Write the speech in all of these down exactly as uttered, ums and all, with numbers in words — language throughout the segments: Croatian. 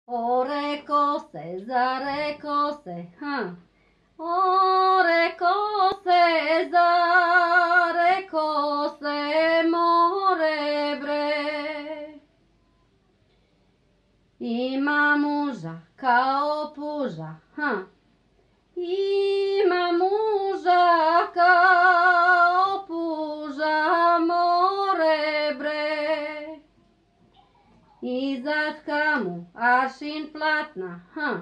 O reko se, zareko se, ha. O reko se, zareko se, more bre. Ima muža kao puža, ha. Ima muža kao puža, more bre. Izatka mu aršin platna, ha.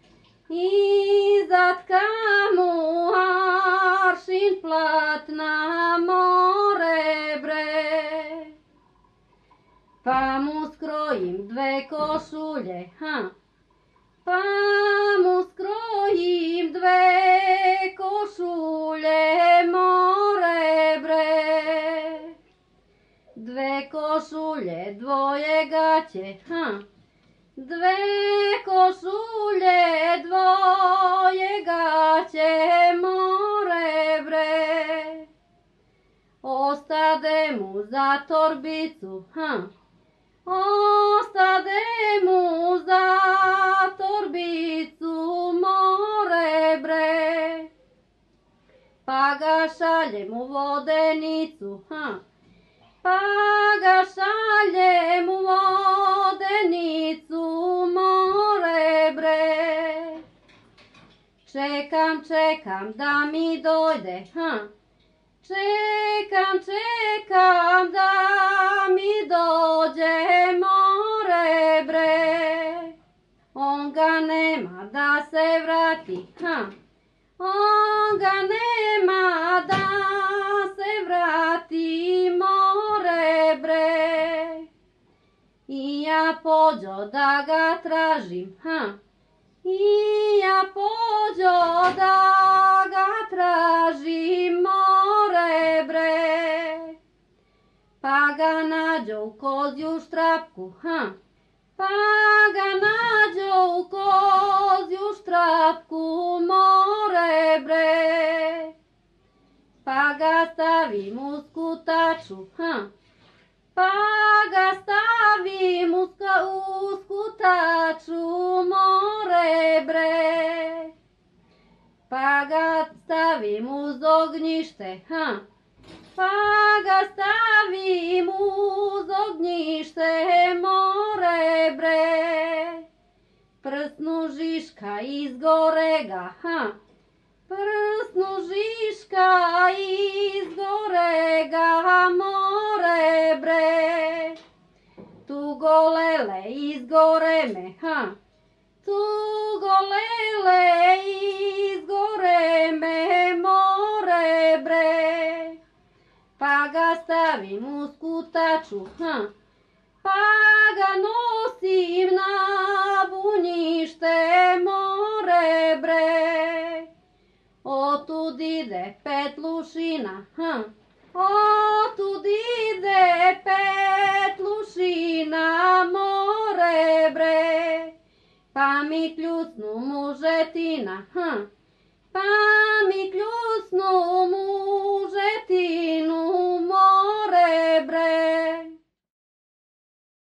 Izatka mu aršin platna, more bre. Pa mu skrojim dve košulje, ha. Pa mu skrojim dve košulje, more bre. Dve košulje, dvoje gaće, ha. Dve košulje, dvoje gaće, more bre. Ostade mu za torbicu, ha. Ostade mu za torbicu, more bre. Pa ga šaljem u vodenicu, ha. Pa ga šaljem u vodenicu, more bre. Čekam, čekam da mi dojde, ha. Čekam, čekam da mi dođe, more bre. On ga nema da se vrati, ha. On ga nema da se vrati, more bre. I ja pođo da ga tražim, ha. I ja pođo da ga tražim, more bre. Pa ga nađo u kozju štrapku, ha. Pa ga nađo u kozju štrapku, more bre. Pa ga stavim u skutaču, ha. Pa ga stavim u skutaču, more bre. Pa ga stavim uz ognjište, ha. Pa ga stavim uz ognjište, more bre. Prsnu žiška izgore ga, ha. Prsnu žiška izgore ga, more bre. Tu golele izgore me, ha. Tu golele izgore me, more bre. Pa ga stavim u skutaču, ha. Pa ga nosim na bunjište, more bre. Otud ide Petlušina, ha. Otud ide Petlušina, more bre. Pa mi kljusnu mužetina, ha. Pa mi kljusnu mužetinu, more bre.